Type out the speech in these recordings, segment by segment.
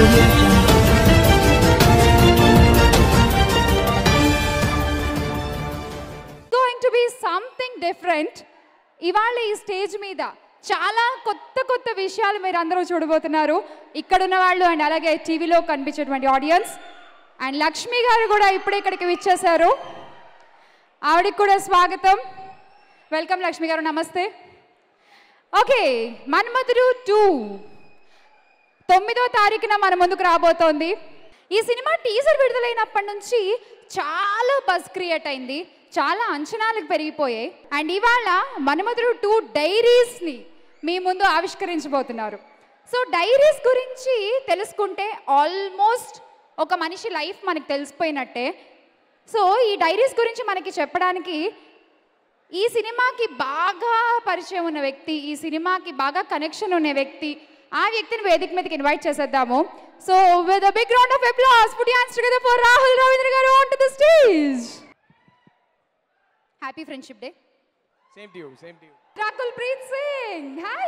Audio Jungle. Going to be something different. ఇవాళ ఈ stage మీద చాలా కొత్త విషయాలు మీరు అందరూ చూడబోతున్నారు. ఇక్కడ ఉన్న వాళ్ళు అండ్ అలాగే టీవీలో కనిపించేటువంటి ఆడియన్స్ అండ్ లక్ష్మి గారు కూడా ఇప్పుడే ఇక్కడికి విచ్చేశారు. ఆవిడకి కూడా స్వాగతం. వెల్కమ్ లక్ష్మి గారు, నమస్తే. ఓకే, మన్మధుడు 2 9వ తారీఖున మన ముందుకు రాబోతోంది. ఈ సినిమా టీజర్ విడుదలైనప్పటి నుంచి చాలా బజ్ క్రియేట్ అయింది, చాలా అంచనాలకు పెరిగిపోయాయి. అండ్ ఇవాళ మన్మధుడు 2 డైరీస్ని మీ ముందు ఆవిష్కరించబోతున్నారు. సో డైరీస్ గురించి తెలుసుకుంటే ఆల్మోస్ట్ ఒక మనిషి లైఫ్ మనకి తెలిసిపోయినట్టే. సో ఈ డైరీస్ గురించి మనకి చెప్పడానికి ఈ సినిమాకి బాగా పరిచయం ఉన్న వ్యక్తి, ఈ సినిమాకి బాగా కనెక్షన్ ఉన్న వ్యక్తి, ఆ వ్యక్తిని వేదిక మీదకి ఇన్వైట్ చేసేద్దాము. So with a big round of applause, put your hands together for Rahul Ravindra garu onto the stage. Happy Friendship Day. Same to you, same to you. Rakul Preet Singh, hi.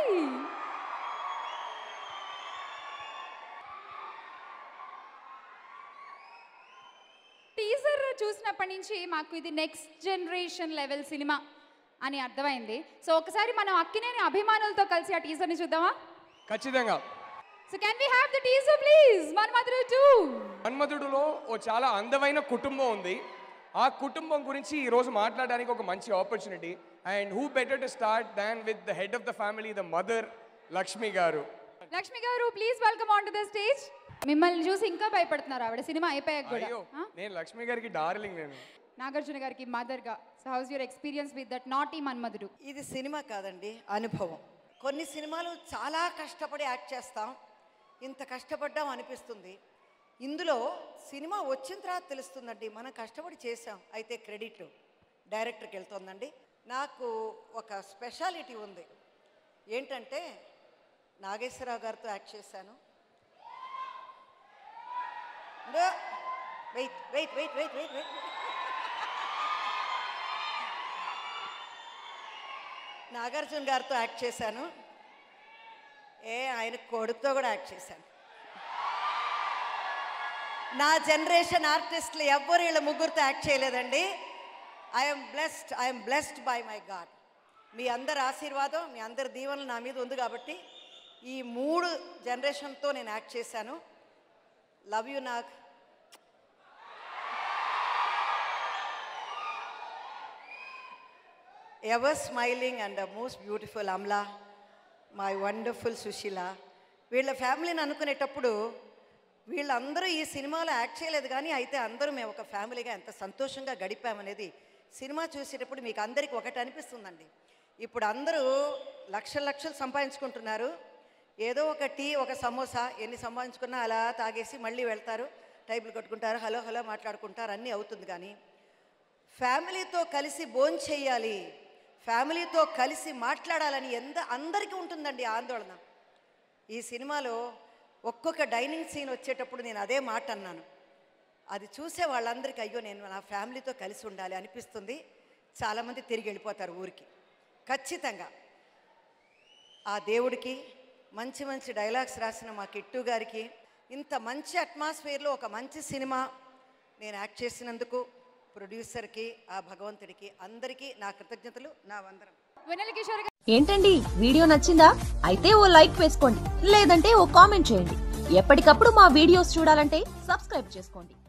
Teaser చూసినప్పటి నుంచి మాకు ఇది next generation level cinema అని అర్థమైంది. So ఒకసారి మనం అక్కినేని అభిమానులతో కలిసి ఆ టీజర్ని చూద్దామా? ఖచ్చితంగా. So can we have the teaser please? Manmadhudu 2. మన్మధుడులో ఓ చాలా అందమైన కుటుంబం ఉంది. ఆ కుటుంబం గురించి ఈ రోజు మాట్లాడడానికి ఒక మంచి opportunity. And who better to start than with the head of the family, the mother, Lakshmi garu. Lakshmi garu please welcome on to the stage. మిమ్మల్ని చూసి ఇంకా భయపడుతున్నారు ఆవిడ సినిమా అయిపోయాక కూడా. నేను లక్ష్మి గారికి డార్లింగ్. నేను నాగార్జున గారికి మదర్ గా. So how's your experience with that naughty Manmadhudu? ఇది సినిమా కాదండి, అనుభవం. కొన్ని సినిమాలు చాలా కష్టపడి యాక్ట్ చేస్తాం, ఇంత కష్టపడ్డాం అనిపిస్తుంది. ఇందులో సినిమా వచ్చిన తర్వాత తెలుస్తుందండి మనం కష్టపడి చేసాం. అయితే క్రెడిట్ డైరెక్టర్కి వెళ్తుందండి. నాకు ఒక స్పెషాలిటీ ఉంది, ఏంటంటే నాగేశ్వరరావు గారితో యాక్ట్ చేశాను. Wait wait wait wait wait wait Nagarjuna గారితో యాక్ట్ చేశాను. ఆయన కొడుకుతో కూడా యాక్ట్ చేశాను. నా జనరేషన్ ఆర్టిస్టులు ఎవ్వరు వీళ్ళ ముగ్గురితో యాక్ట్ చేయలేదండి. I'm blessed by my God. మీ అందరి ఆశీర్వాదం, మీ అందరి దీవెనలు నా మీద ఉంది కాబట్టి ఈ 3 జనరేషన్తో నేను యాక్ట్ చేశాను. Love you Nag. Ever smiling and most beautiful Amala, my wonderful Susheela. వీళ్ళ ఫ్యామిలీని అనుకునేటప్పుడు వీళ్ళందరూ ఈ సినిమాలో యాక్ట్ చేయలేదు, కానీ అయితే అందరూ మేము ఒక ఫ్యామిలీగా ఎంత సంతోషంగా గడిపామనేది సినిమా చూసేటప్పుడు మీకు అందరికీ ఒకటి అనిపిస్తుందండి. ఇప్పుడు అందరూ లక్షలు సంపాదించుకుంటున్నారు. ఏదో ఒక టీ, ఒక సమోసా ఎన్ని సంపాదించుకున్నా అలా తాగేసి మళ్ళీ వెళ్తారు, టైబుల్ కొట్టుకుంటారు, హలో హలో మాట్లాడుకుంటారు, అన్నీ అవుతుంది. కానీ ఫ్యామిలీతో కలిసి భోజనం చేయాలి, ఫ్యామిలీతో కలిసి మాట్లాడాలని అందరికీ ఉంటుందండి ఆందోళన. ఈ సినిమాలో ఒక్కొక్క డైనింగ్ సీన్ వచ్చేటప్పుడు నేను అదే మాట అన్నాను. అది చూసే వాళ్ళందరికీ అయ్యో నేను నా ఫ్యామిలీతో కలిసి ఉండాలి అనిపిస్తుంది. చాలామంది తిరిగి వెళ్ళిపోతారు ఊరికి. ఖచ్చితంగా ఆ దేవుడికి, మంచి డైలాగ్స్ రాసిన మా కిట్టు గారికి, ఇంత మంచి అట్మాస్ఫియర్లో ఒక మంచి సినిమా నేను యాక్ట్ చేసినందుకు ప్రొడ్యూసర్కి, ఆ భగవంతుడికి, అందరికీ నా కృతజ్ఞతలు, నా వందనం. ఏంటండి వీడియో నచ్చిందా? అయితే ఓ లైక్ వేసుకోండి, లేదంటే ఓ కామెంట్ చేయండి. ఎప్పటికప్పుడు మా వీడియోస్ చూడాలంటే సబ్స్క్రైబ్ చేసుకోండి.